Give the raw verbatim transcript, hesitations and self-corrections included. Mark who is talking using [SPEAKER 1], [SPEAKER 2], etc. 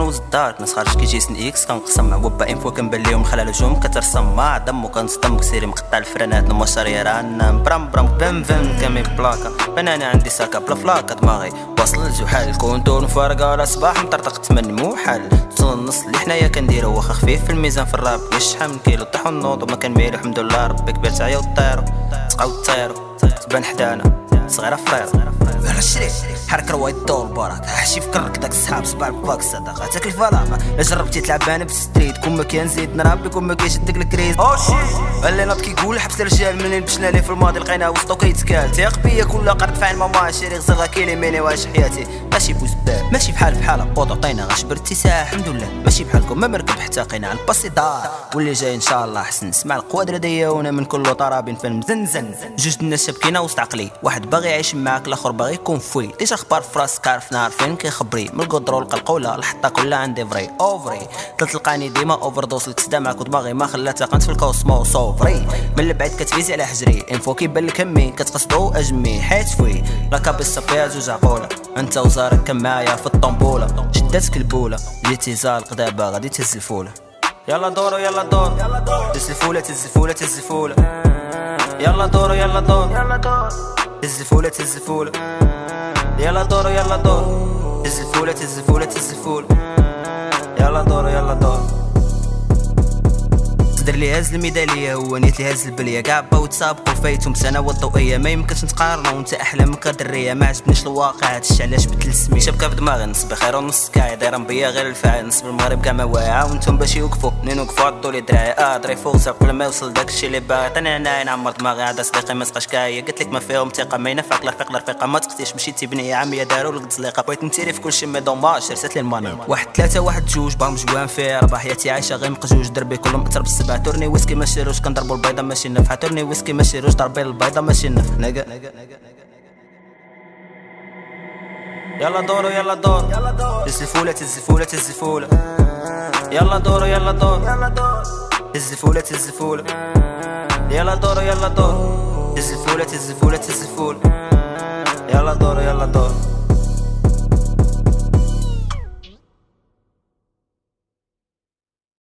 [SPEAKER 1] كنوز الدار ناس خارج كي جيسن اكس كنقسم وبا انفو كنبان ليهم خلال الجوم كترسم مع دم وكنصدم كسيري مقطع الفرانات المشاريع رانا برام برام بم بم كامي بلاكا بناني عندي ساكا بلا فلاكا دماغي واصل الجحال كونتون فارقه على صباح مطرطق تمن محال توصل النص اللي حنايا كنديرو واخا خفيف في الميزان في الراب شحال من كيلو طيحو النوض وما كنميلو الحمد لله ربي كبرت عيا وطيرو تبقاو طيرو تبان حدانا صغيره فريرو على الشريك حرك روايد الدور برك حشي فكرك داك الصحاب صباع الباك صدقه تاك الفلاقه لا جربتي تلعب انا بالستريت كون ما كان زيد نرابي كون ما كيشدك الكريز او شي اللي ناض كيقول حبس الرجال منين مشنا ليه في الماضي لقينا وسطو كيتكال تيق بيا كل قرد فاعل ماما شيري غزالها كيليميني واش حياتي ماشي بوز بال ماشي بحال بحال بوط عطينا غشبر اتساع الحمد لله ماشي بحالكم ما مركب حتى قينا على الباسي دار واللي جاي ان شاء الله حسن نسمع القوادر دياونا من كل طرابين فين مزنزن جوج الناس شابكينا وسط عقلي واحد باغي يعيش معاك الاخر باغي يكون فوي ديجا اخبار فراسك عارف نار فين كيخبري من القدرو القلقوله الحطه كلها عندي فري اوفري تلقاني ديما اوفر دوس الكسدا معاك ودماغي ما خلاتها قنت في الكوسموس اوفري من البعيد كتفيزي على حجري انفو كيبان لك همي كتقصدو اجمي حيت فوي لا كابيسا فيها جوج عقوله انت وزارك كان معايا في الطنبوله شداتك البوله جيتي زالق دابا غادي تهز الفوله يلا دورو يلا دور تهز الفوله تهز الفوله تهز الفوله يلا دورو يلا دور تهز الفوله تهز الفوله يلا دورو يلا دور تهز الفوله تهز الفوله تهز الفوله يلا دورو يلا دور صدر لي هز الميداليه هو نيت لي هز البليه كاع باو تسابقوا فايتهم سنوات ضوئيه ما يمكنش نتقارنوا وانت احلامك دريه ما عجبنيش الواقع هادشي علاش بدل سمي شبكه في دماغي نص بخير ونص كاع دايره بيا غير الفاعل نص بالمغرب كاع ما واعا وانتم باش يوقفوا منين وقفوا عضوا لي دراعي اه دري فوق قبل ما يوصل داكشي اللي باغي عطيني انا نعمر دماغي عاد صديقي ما تبقاش كايا قلت لك ما فيهم ثقه ما ينفعك لا رفيق لا رفيقه ما تقتيش مشيتي بنيه عاميه داروا لك تزليقه بغيت نتيري في كلشي مي دوماج رسات لي الماني واحد ثلاثه واحد جوج باهم جوان فيه ربح حياتي عايشه غير مقجوج دربي كلهم اثر بالسبع تورني ويسكي ماشي روج كنضربو البيضه ماشي نفع تورني ويسكي ماشي روج ضربي البيضه ماشي نفع نقا يلا دورو يلا دور تهز الفوله تهز الفوله تهز الفوله يلا دورو يلا دور تهز الفوله تهز الفوله يلا دورو يلا دور تهز الفوله تهز الفوله تهز الفوله يلا دورو يلا دور